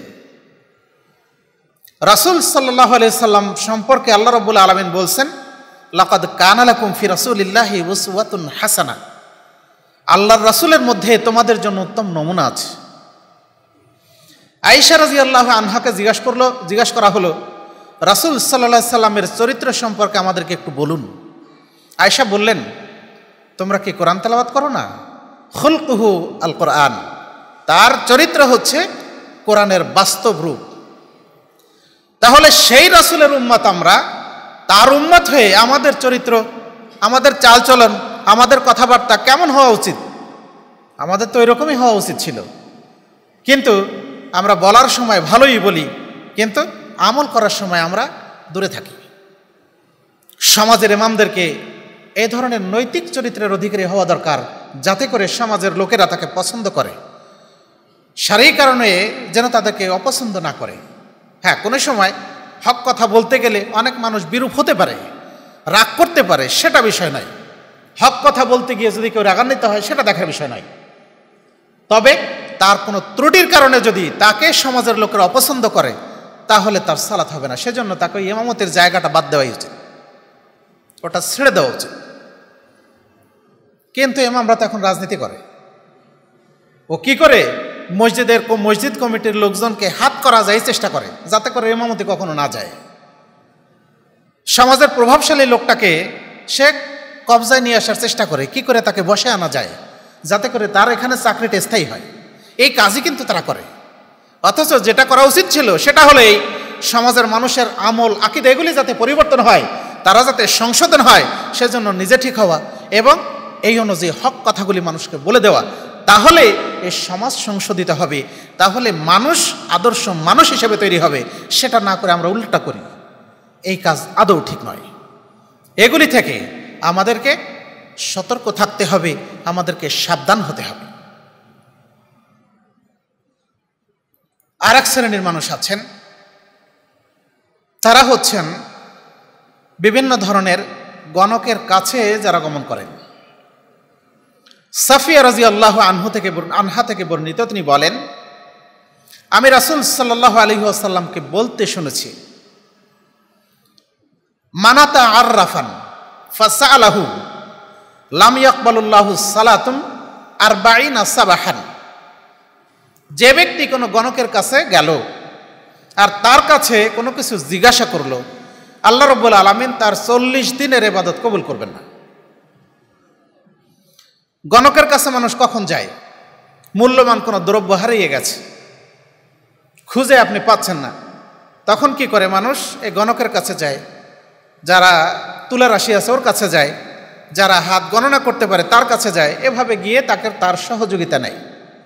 রাসূল সাল্লাল্লাহু আলাইহি ওয়াসাল্লাম সম্পর্কে আল্লাহ রাব্বুল আলামিন বলছেন, লাকাদ কানা লাকুম ফি রাসূলিল্লাহি উসওয়াতুন হাসানা, আল্লাহর রাসূলের মধ্যে তোমাদের জন্য উত্তম নমুনা আছে। আয়েশা রাদিয়াল্লাহু আনহাকে জিজ্ঞাসা করলো জিজ্ঞাসা করা হলো, রাসূল সাল্লাল্লাহু আলাইহি সাল্লামের চরিত্র সম্পর্কে আমাদেরকে একটু বলুন। আয়েশা বললেন, তোমরা কি কোরআন তেলাওয়াত করো না? খুলকুহু আল কোরআন, তার চরিত্র হচ্ছে কোরআনের বাস্তব রূপ। তাহলে সেই রাসূলের উম্মত আমরা, তার উম্মত হয়ে আমাদের চরিত্র, আমাদের চালচলন, আমাদের কথাবার্তা কেমন হওয়া উচিত? আমাদের তো এরকমই হওয়া উচিত ছিল। কিন্তু আমরা বলার সময় ভালোই বলি, কিন্তু আমল করার সময় আমরা দূরে থাকি। সমাজের ইমামদেরকে এই ধরনের নৈতিক চরিত্রের অধিকারী হওয়া দরকার, যাতে করে সমাজের লোকেরা তাকে পছন্দ করে, শারীরিক কারণে যেন তাদেরকে অপছন্দ না করে। হ্যাঁ, কোনো সময় হক কথা বলতে গেলে অনেক মানুষ বিরূপ হতে পারে, রাগ করতে পারে, সেটা বিষয় নয়। হক কথা বলতে গিয়ে যদি কেউ রাগান্বিত হয় সেটা দেখার বিষয় নয়। তবে তার কোনো ত্রুটির কারণে যদি তাকে সমাজের লোকেরা অপছন্দ করে, তাহলে তার সালাত হবে না। সেজন্য তাকে ইমামতের জায়গাটা বাদ দেওয়াই উচিত, ওটা ছেড়ে দেওয়া উচিত। কিন্তু ইমামরা তো এখন রাজনীতি করে। ও কি করে? মসজিদের মসজিদ কমিটির লোকজনকে হাত করা যায় চেষ্টা করে, যাতে করে ইমামতি কখনো না যায়। সমাজের প্রভাবশালী লোকটাকে সে কবজায় নিয়ে আসার চেষ্টা করে, কি করে তাকে বসে আনা যায়, যাতে করে তার এখানে চাকরিটা স্থায়ী হয়। এই কাজই কিন্তু তারা করে। অথচ যেটা করা উচিত ছিল সেটা হলেই সমাজের মানুষের আমল, আকীদা এগুলি যাতে পরিবর্তন হয়, তারা যাতে সংশোধন হয়, সেজন্য নিজে ঠিক হওয়া এবং এই অনুযায়ী হক কথাগুলি মানুষকে বলে দেওয়া, তাহলে এই সমাজ সংশোধিত হবে, তাহলে মানুষ আদর্শ মানুষ হিসেবে তৈরি হবে। সেটা না করে আমরা উল্টা করি, এই কাজ আদৌ ঠিক নয়। এগুলি থেকে আমাদেরকে সতর্ক থাকতে হবে, আমাদেরকে সাবধান হতে হবে। আর এক শ্রেণীর মানুষ আছেন, তারা হচ্ছেন বিভিন্ন ধরনের গণকের কাছে যারা গমন করেন। সাফিয়া রাদিয়াল্লাহু আনহু থেকে আনহা থেকে বর্ণিত, তিনি বলেন, আমি রাসূল সাল্লাল্লাহু আলাইহি ওয়াসাল্লামকে বলতে শুনেছি, মানাতা আররাফান ফাসআলাহু লাম ইয়াকবালুল্লাহু সালাতুন আরবাঈনা সাবাহান। যে ব্যক্তি কোনো গণকের কাছে গেল আর তার কাছে কোনো কিছু জিজ্ঞাসা করলো, আল্লাহ রাব্বুল আলামিন তার চল্লিশ দিনের ইবাদত কবুল করবেন না। গণকের কাছে মানুষ কখন যায়? মূল্যবান কোনো দ্রব্য হারিয়ে গেছে, খুঁজে আপনি পাচ্ছেন না, তখন কি করে মানুষ? এই গণকের কাছে যায়। যারা তুলা রাশি আছে ওর কাছে যায়, যারা হাত গণনা করতে পারে তার কাছে যায়, এভাবে গিয়ে তাকে তার সহযোগিতা নেয়।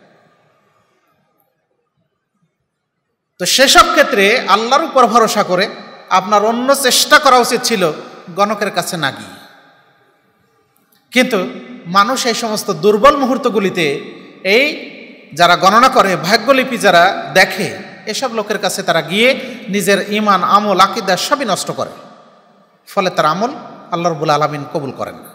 তো সেসব ক্ষেত্রে আল্লাহর উপর ভরসা করে আপনার অন্য চেষ্টা করা উচিত ছিল গণকের কাছে না গিয়ে। কিন্তু মানুষ এই সমস্ত দুর্বল মুহূর্তগুলিতে এই যারা গণনা করে, ভাগ্যলিপি যারা দেখে, এসব লোকের কাছে তারা গিয়ে নিজের ঈমান, আমল, আকীদা সবই নষ্ট করে। ফলে তার আমল আল্লাহ রাব্বুল আলামিন কবুল করেন না।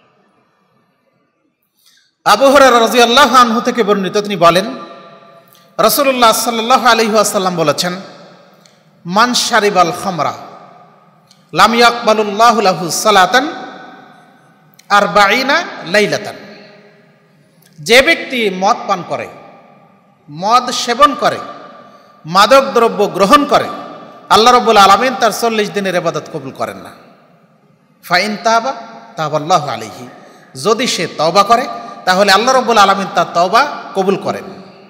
আবু হুরায়রা রাদিয়াল্লাহু আনহু থেকে বর্ণিত, তিনি বলেন, রাসূলুল্লাহ সাল্লাল্লাহু আলাইহি ওয়াসাল্লাম বলেছেন, মান শারিবাল খামরা লাম ইয়াকবালুল্লাহু লাহু সালাতান আরবাঈনা লাইলাতান। যে ব্যক্তি মদ পান করে, মদ সেবন করে, মাদক দ্রব্য গ্রহণ করে, আল্লাহ রাব্বুল আলামিন তার চল্লিশ দিনের ইবাদত কবুল করেন না। ফাইন তাবা তাবাল্লাহু আলাইহি। যদি সে তওবা করে তাহলে আল্লাহ রাব্বুল আলামিন তার তওবা কবুল করেন।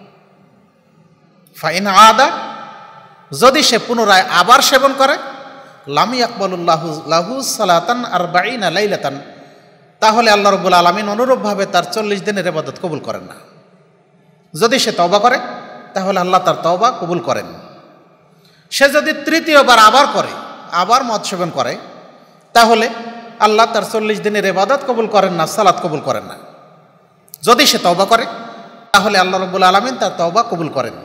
ফাইন আদা, যদি সে পুনরায় আবার সেবন করে, লাম ইয়াকবালুল্লাহু লাহু সালাতান আরবাঈনা লাইলাতান, তাহলে আল্লাহ রাব্বুল আলামিন অনুরূপভাবে তার চল্লিশ দিনের ইবাদত কবুল করেন না। যদি সে তওবা করে তাহলে আল্লাহ তার তওবা কবুল করেন। সে যদি তৃতীয়বার আবার করে, আবার মদ সেবন করে, তাহলে আল্লাহ তার চল্লিশ দিনের ইবাদত কবুল করেন না, সালাত কবুল করেন না। যদি সে তওবা করে তাহলে আল্লাহ রাব্বুল আলামিন তার তওবা কবুল করেন।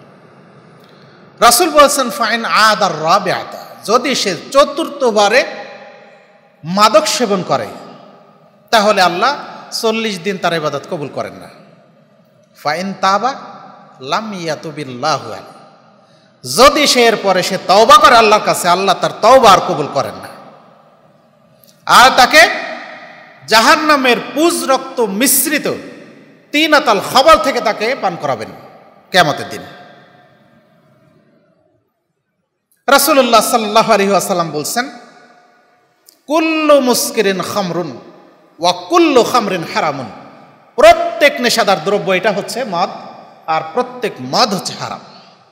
রাসূল বলেছেন, ফাইন আদার রাবিআতা, যদি সে চতুর্থবারে মাদক সেবন করে তাহলে আল্লাহ চল্লিশ দিন তার ইবাদত কবুল করেন না। ফাইন তাবা লাম ইয়াতুবিল্লাহু আলাইহি, যদি সে এর পরে সে তওবা করে আল্লাহর কাছে, আল্লাহ তার তওবা আর কবুল করেন না, আর তাকে জাহান্নামের পুজ রক্ত মিশ্রিত তিন আতাল খবর থেকে তাকে পান করাবেন কিয়ামতের দিন। রাসূলুল্লাহ সাল্লাল্লাহু আলাইহি ওয়াসাল্লাম বলছেন, কুল্লু মুসকিরিন খামরুন ওয়া কুল্লু খামরিন হারামুন। প্রত্যেক নেশাদার দ্রব্য এটা হচ্ছে মদ, আর প্রত্যেক মদ হচ্ছে হারাম।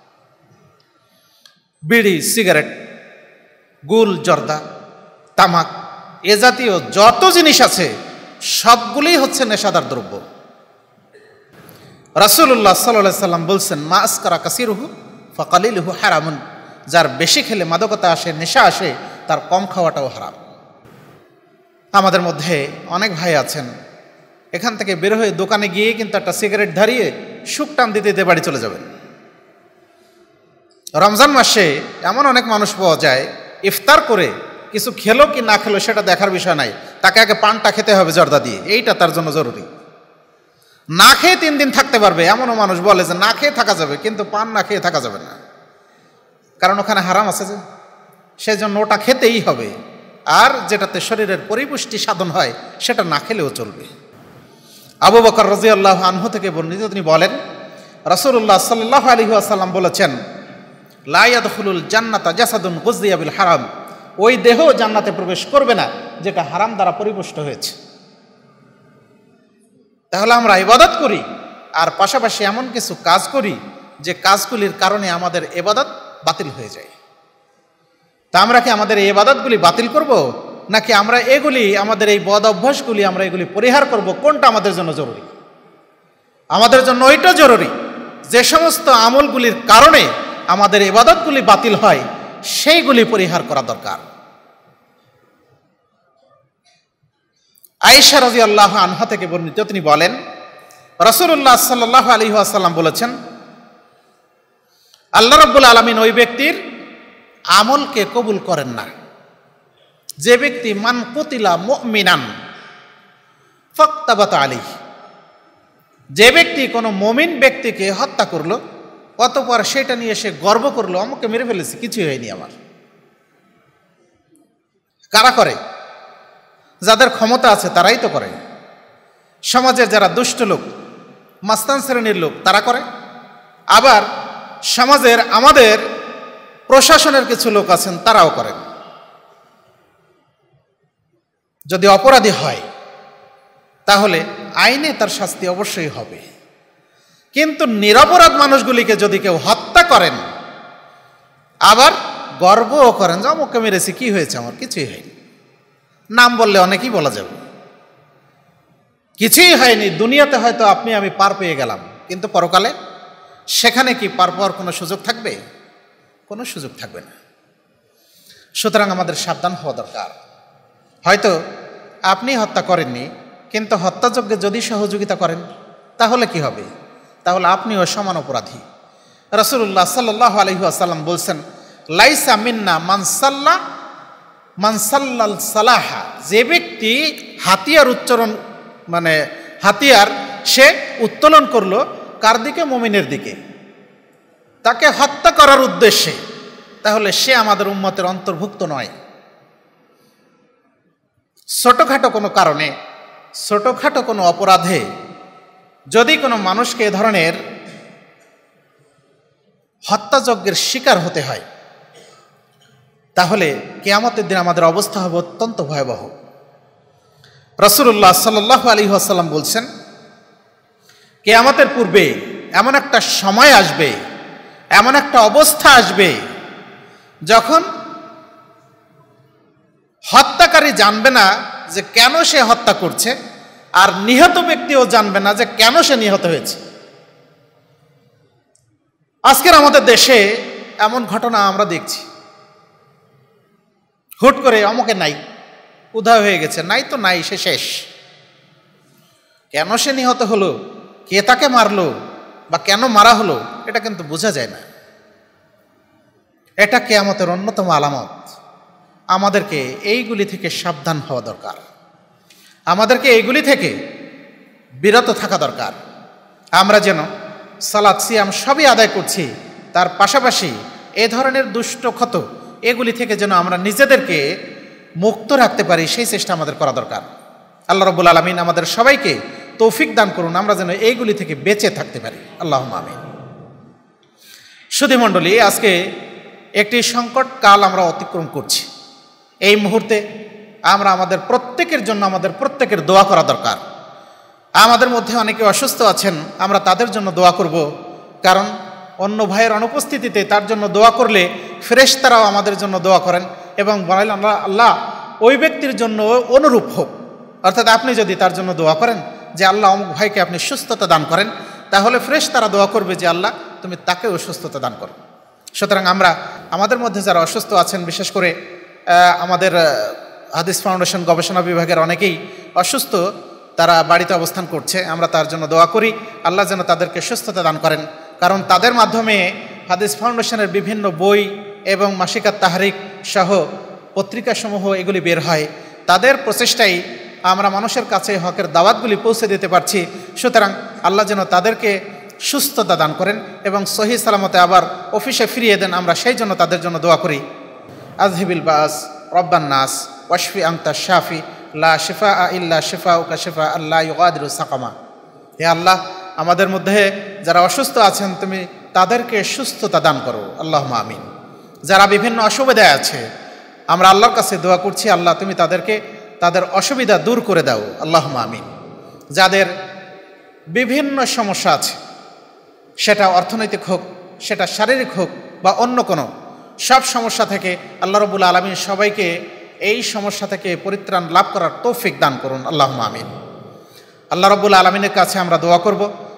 বিড়ি, সিগারেট, গুল, জর্দা, তামাক, এ জাতীয় যত জিনিস আছে সবগুলি হচ্ছে নেশাদার দ্রব্য। রাসূলুল্লাহ সাল্লাল্লাহু আলাইহি ওয়াসাল্লাম বলছেন, মা আসকারা কাসিরুহু ফাকালিলুহু হারামুন। যার বেশি খেলে মাদকতা আসে, নেশা আসে, তার কম খাওয়াটাও হারাম। আমাদের মধ্যে অনেক ভাই আছেন, এখান থেকে বের হয়ে দোকানে গিয়ে কিন্তু একটা সিগারেট ধরিয়ে সুখ টান দিতে দিতে বাড়ি চলে যাবেন। রমজান মাসে এমন অনেক মানুষ পাওয়া যায়, ইফতার করে কিছু খেলো কি না খেলো সেটা দেখার বিষয় নাই, তাকে আগে পানটা খেতে হবে জর্দা দিয়ে, এইটা তার জন্য জরুরি। না খেয়ে তিন দিন থাকতে পারবে এমনও মানুষ বলে যে না খেয়ে থাকা যাবে, কিন্তু পান না খেয়ে থাকা যাবে না, কারণ ওখানে হারাম আছে যে, সেই জন্য ওটা খেতেই হবে। আর যেটাতে শরীরের পরিপুষ্টি সাধন হয় সেটা না খেলেও চলবে। আবু বকর রাদিয়াল্লাহু আনহু থেকে বর্ণিত, তিনি বলেন, রাসূলুল্লাহ সাল্লাল্লাহু আলাইহি ওয়াসাল্লাম বলেছেন, লা ইয়াদখুলুল জান্নাতা জাসাদুন গুযিয়া বিল হারাম। ওই দেহ জান্নাতে প্রবেশ করবে না যেটা হারাম দ্বারা পরিপুষ্ট হয়েছে। তাহলে আমরা ইবাদত করি আর পাশাপাশি এমন কিছু কাজ করি যে কাজগুলির কারণে আমাদের ইবাদত বাতিল হয়ে যায়। তা আমরা কি আমাদের এই ইবাদতগুলি বাতিল করব, নাকি আমরা এগুলি আমাদের এই বদ অভ্যাসগুলি আমরা এগুলি পরিহার করব? কোনটা আমাদের জন্য জরুরি? আমাদের জন্য ওইটা জরুরি যে সমস্ত আমলগুলির কারণে আমাদের ইবাদতগুলি বাতিল হয় সেইগুলি পরিহার করা দরকার। আয়েশা রাদিয়াল্লাহু আনহা থেকে বর্ণিত, তিনি বলেন রাসূলুল্লাহ সাল্লাল্লাহু আলাইহি ওয়াসাল্লাম বলেছেন, আল্লাহ রাব্বুল আলামিন ওই ব্যক্তির আমলকে কবুল করেন না যে ব্যক্তি মান কুতিলা মুমিনান ফাক্তাবাত আলাইহি, যে ব্যক্তি কোনো মুমিন ব্যক্তিকে হত্যা করলো অতঃপর সেটা নিয়ে সে গর্ব করলো, আমাকে মেরে ফেলেছে, কিছুই হয়নি আমার। কারা করে? যাদের ক্ষমতা আছে তারাই তো করে। সমাজের যারা দুষ্ট লোক, মাস্তান শ্রেণীর লোক, তারা করে। আবার সমাজের আমাদের প্রশাসনের কিছু লোক আছেন তারাও করেন। যদি অপরাধী হয় তাহলে আইনে তার শাস্তি অবশ্যই হবে, কিন্তু নিরপরাধ মানুষগুলিকে যদি কেউ হত্যা করেন আবার গর্বও করেন যে আমাকে মেরেছি, কি হয়েছে আমার, কিছুই হয়নি। নাম বললে অনেকেই বলা যাবে, কিছুই হয়নি। দুনিয়াতে হয়তো আপনি আমি পার পেয়ে গেলাম, কিন্তু পরকালে সেখানে কি পার পাওয়ার কোনো সুযোগ থাকবে? কোনো সুযোগ থাকবে না। সুতরাং আমাদের সাবধান হওয়া দরকার। হয়তো আপনি হত্যা করেননি, কিন্তু হত্যাযজ্ঞে যদি সহযোগিতা করেন তাহলে কি হবে? তাহলে আপনিও সমান অপরাধী। রাসূলুল্লাহ সাল্লাল্লাহু আলাইহি ওয়াসাল্লাম বলছেন, লাইসা মিন্না মান সাল্লা মান সাল্লাল সালাহা, যে ব্যক্তি হাতিয়ার উচ্চারণ মানে হাতিয়ার সে উত্তোলন করলো কার দিকে? মুমিনের দিকে, তাকে হত্যা করার উদ্দেশ্যে, তাহলে সে আমাদের উম্মতের অন্তর্ভুক্ত নয়। ছোটখাটো কোনো কারণে, ছোটখাটো কোনো অপরাধে যদি কোনো মানুষকে এ ধরনের হত্যাযজ্ঞের শিকার হতে হয় তাহলে কিয়ামতের দিন আমাদের অবস্থা হবে অত্যন্ত ভয়াবহ। রাসূলুল্লাহ সাল্লাল্লাহু আলাইহি ওয়াসাল্লাম বলছেন, কিয়ামতের পূর্বে এমন একটা সময় আসবে, এমন একটা অবস্থা আসবে যখন হত্যাকারী জানবে না যে কেন সে হত্যা করছে, আর নিহত ব্যক্তিও জানবে না যে কেন সে নিহত হয়েছে। আজকের আমাদের দেশে এমন ঘটনা আমরা দেখছি, হুট করে অমুকে নাই, উধাও হয়ে গেছে, নাই তো নাই, সে শেষ। কেন সে নিহত হলো, কে তাকে মারলো বা কেন মারা হলো, এটা কিন্তু বোঝা যায় না। এটা কিয়ামতের অন্যতম আলামত। আমাদেরকে এইগুলি থেকে সাবধান হওয়া দরকার, আমাদেরকে এইগুলি থেকে বিরত থাকা দরকার। আমরা যেন সালাত সিয়াম সবই আদায় করছি, তার পাশাপাশি এ ধরনের দুষ্ট ক্ষত এগুলি থেকে যেন আমরা নিজেদেরকে মুক্ত রাখতে পারি, সেই চেষ্টা আমাদের করা দরকার। আল্লাহ রাব্বুল আলামিন আমাদের সবাইকে তৌফিক দান করুন, আমরা যেন এইগুলি থেকে বেঁচে থাকতে পারি। আল্লাহুম্মা আমিন। সুধীমণ্ডলী, আজকে একটি সংকট কাল আমরা অতিক্রম করছি। এই মুহূর্তে আমরা আমাদের প্রত্যেকের জন্য আমাদের প্রত্যেকের দোয়া করা দরকার। আমাদের মধ্যে অনেকে অসুস্থ আছেন, আমরা তাদের জন্য দোয়া করব, কারণ অন্য ভাইয়ের অনুপস্থিতিতে তার জন্য দোয়া করলে ফেরেশতারাও আমাদের জন্য দোয়া করেন এবং বলেন আল্লাহ আল্লাহ ওই ব্যক্তির জন্য অনুরূপ হোক। অর্থাৎ আপনি যদি তার জন্য দোয়া করেন যে আল্লাহ অমুক ভাইকে আপনি সুস্থতা দান করেন, তাহলে ফেরেশতারা দোয়া করবে যে আল্লাহ তুমি তাকেও সুস্থতা দান করো। সুতরাং আমরা আমাদের মধ্যে যারা অসুস্থ আছেন, বিশেষ করে আমাদের হাদিস ফাউন্ডেশন গবেষণা বিভাগের অনেকেই অসুস্থ, তারা বাড়িতে অবস্থান করছে, আমরা তার জন্য দোয়া করি আল্লাহ যেন তাদেরকে সুস্থতা দান করেন। কারণ তাদের মাধ্যমে হাদিস ফাউন্ডেশনের বিভিন্ন বই এবং মাসিকাত তাহরিক সহ পত্রিকাসমূহ এগুলি বের হয়। তাদের প্রচেষ্টাই আমরা মানুষের কাছে হকের দাওয়াতগুলি পৌঁছে দিতে পারছি। সুতরাং আল্লাহ যেন তাদেরকে সুস্থতা দান করেন এবং সহি সালামতে আবার অফিসে ফিরিয়ে দেন, আমরা সেই জন্য তাদের জন্য দোয়া করি। আযহিবিল বাস রব্বান নাস ওয়াশফি আনতা শাফি লা শিফা ইল্লা শিফাউকা শিফা আল্লা ইউগাদিরু সাকামা। হে আল্লাহ, আমাদের মধ্যে যারা অসুস্থ আছেন তুমি তাদেরকে সুস্থতা দান করো। আল্লাহুম্মা আমিন। যারা বিভিন্ন অসুবিধায় আছে আমরা আল্লাহর কাছে দোয়া করছি, আল্লাহ তুমি তাদেরকে তাদের অসুবিধা দূর করে দাও। আল্লাহুম্মা আমিন। যাদের বিভিন্ন সমস্যা আছে, সেটা অর্থনৈতিক হোক, সেটা শারীরিক হোক বা অন্য কোনো, সব সমস্যা থেকে আল্লাহ রাব্বুল আলামিন সবাইকে এই সমস্যা থেকে পরিত্রাণ লাভ করার তৌফিক দান করুন। আল্লাহুম্মা আমিন। আল্লাহ রাব্বুল আলামিনের কাছে আমরা দোয়া করব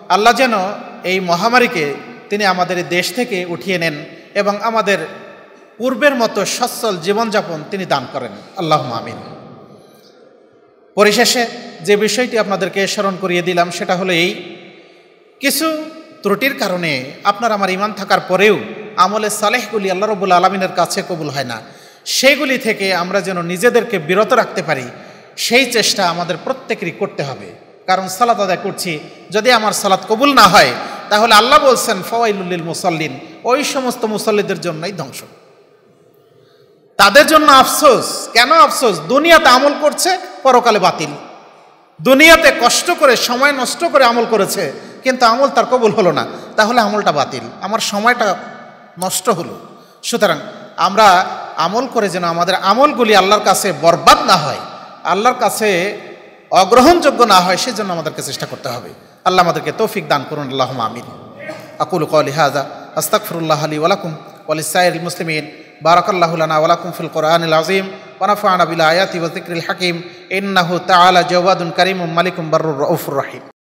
আল্লাহ যেন এই মহামারীকে তিনি আমাদের দেশ থেকে উঠিয়ে নেন এবং আমাদের পূর্বের মতো সচ্ছল জীবনযাপন তিনি দান করেন, আল্লাহুম্মা আমিন। পরিশেষে যে বিষয়টি আপনাদেরকে স্মরণ করিয়ে দিলাম সেটা হলো এই, কিছু ত্রুটির কারণে আপনার আমার ঈমান থাকার পরেও আমলে সালেহগুলি আল্লাহ রাব্বুল আলামিনের কাছে কবুল হয় না। সেইগুলি থেকে আমরা যেন নিজেদেরকে বিরত রাখতে পারি, সেই চেষ্টা আমাদের প্রত্যেকেরই করতে হবে। কারণ সালাত আদায় করছি, যদি আমার সালাত কবুল না হয় তাহলে আল্লাহ বলছেন ফাওয়াইলুল লিল মুসাল্লিন, ওই সমস্ত মুসল্লিদের জন্যই ধ্বংস, তাদের জন্য আফসোস। কেন আফসোস? দুনিয়াতে আমল করছে, পরকালে বাতিল। দুনিয়াতে কষ্ট করে সময় নষ্ট করে আমল করেছে, কিন্তু আমল তার কবুল হলো না, তাহলে আমলটা বাতিল, আমার সময়টা নষ্ট হলো। সুতরাং আমরা আমল করে যেন আমাদের আমলগুলি আল্লাহর কাছে বরবাদ না হয়, আল্লাহর কাছে অগ্রহণযোগ্য না হয়, সেজন্য আমাদেরকে চেষ্টা করতে হবে। আল্লাহ আমাদেরকে তৌফিক দান করুন, আল্লাহুম্মা আমিন। আকুলু কওলি হাযা আস্তাগফিরুল্লাহ লি ওয়া লাকুম ওয়া লিসাইরিল মুসলিমিন। বারাকাল্লাহু লানা ওয়া লাকুম ফিল কোরআনিল আযীম ওয়া নাফা'না বিল আয়াতি ওয়া যিকরিল হাকীম। ইন্নাহু তাআলা জাওয়াদুন কারীমুম মালিকুম বাররুর রাউফুর রহিম।